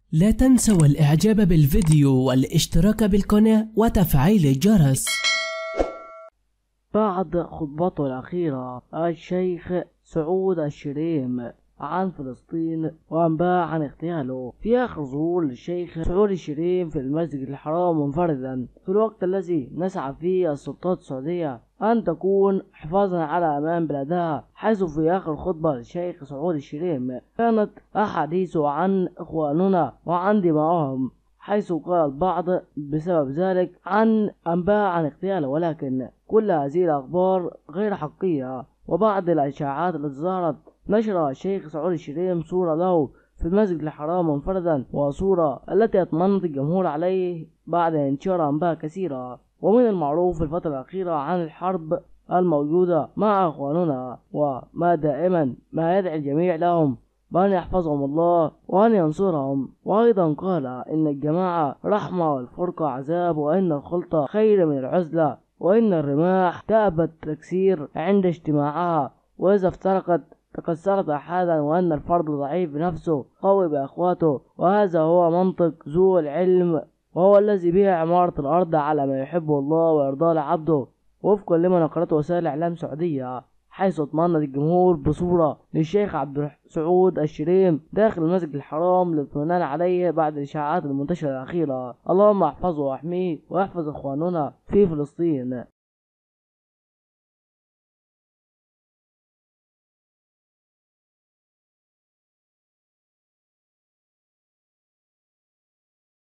لا تنسوا الإعجاب بالفيديو والاشتراك بالقناة وتفعيل الجرس. بعد خطبته الأخيرة الشيخ سعود الشريم عن فلسطين وأنباء عن اغتياله، في آخر ظهور للشيخ سعود الشريم في المسجد الحرام منفردا في الوقت الذي نسعى فيه السلطات السعودية أن تكون حفاظا على أمان بلادها، حيث في آخر خطبة للشيخ سعود الشريم كانت أحاديثه عن إخواننا وعن دمائهم، حيث قال البعض بسبب ذلك عن أنباء عن اغتياله، ولكن كل هذه الأخبار غير حقيقية. وبعض الإشاعات التي ظهرت نشر الشيخ سعود الشريم صورة له في المسجد الحرام منفردا، وصورة التي اطمأنت الجمهور عليه بعد انتشار أنباء كثيرة. ومن المعروف في الفترة الأخيرة عن الحرب الموجودة مع إخواننا، وما دائما ما يدعي الجميع لهم بأن يحفظهم الله وأن ينصرهم. وأيضا قال إن الجماعة رحمة والفرقة عذاب، وإن الخلطة خير من العزلة، وإن الرماح تأبى التكسير عند اجتماعها، وإذا افترقت تكسرت أحدا، وأن الفرد ضعيف بنفسه قوي بأخواته، وهذا هو منطق ذو العلم، وهو الذي به عمارة الأرض على ما يحبه الله ويرضاه لعبده، وفقا لما نقلته وسائل الإعلام السعودية، حيث اطمأن الجمهور بصورة للشيخ عبد سعود الشريم داخل المسجد الحرام للاطمئنان عليه بعد الإشاعات المنتشرة الأخيرة. اللهم احفظه واحميه ويحفظ إخواننا في فلسطين.